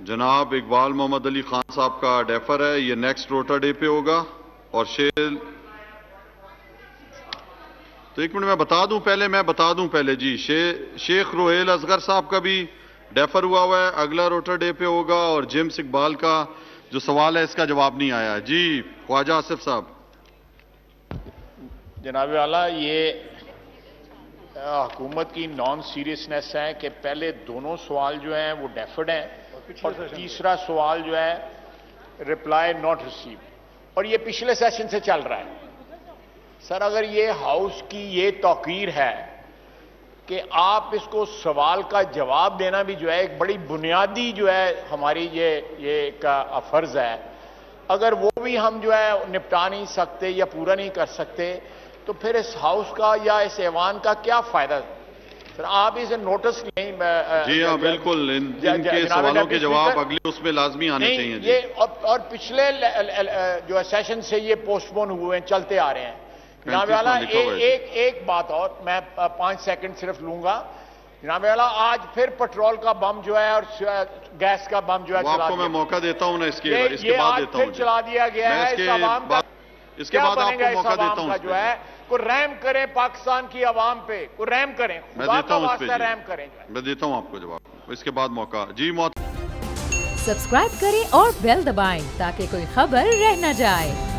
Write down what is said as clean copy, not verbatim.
जनाब इकबाल मोहम्मद अली खान साहब का डेफर है, ये नेक्स्ट रोटर डे पे होगा। और तो एक मिनट मैं बता दूं पहले जी, शेख रोहेल असगर साहब का भी डेफर हुआ है, अगला रोटर डे पे होगा। और जेम्स इकबाल का जो सवाल है इसका जवाब नहीं आया जी। ख्वाजा आसिफ साहब। जनाब आला, ये हुकूमत की नॉन सीरियसनेस है कि पहले दोनों सवाल जो हैं वो डेफर्ड हैं और तीसरा सवाल जो है रिप्लाई नॉट रिसीव, और ये पिछले सेशन से चल रहा है। सर, अगर ये हाउस की ये तौकीर है कि आप इसको सवाल का जवाब देना भी जो है एक बड़ी बुनियादी जो है हमारी ये का फर्ज है, अगर वो भी हम जो है निपटा नहीं सकते या पूरा नहीं कर सकते तो फिर इस हाउस का या इस ऐवान का क्या फायदा? सर, आप इसे नोटिस नहीं। जी हाँ, बिल्कुल, इनके सवालों के जवाब अगले उसमें लाजमी आने चाहिए जी। ये और पिछले जो है सेशन से ये पोस्टपोन हुए हैं, चलते आ रहे हैं। जनाब वाला, एक बात और मैं 5 सेकंड सिर्फ लूंगा। जनाब वाला, आज फिर पेट्रोल का बम जो है और गैस का बम जो है आपको मैं मौका देता हूं ना, इसके बाद देता हूं। चला दिया गया है इसके बाद आपको मौका देता हूं। जो है को रहम करें पाकिस्तान की आवाम पे, को रहम करें, मैं देता हूं, रहम करें। मैं देता हूं आपको जवाब, इसके बाद मौका जी। सब्सक्राइब करें और बेल दबाएं ताकि कोई खबर रह न जाए।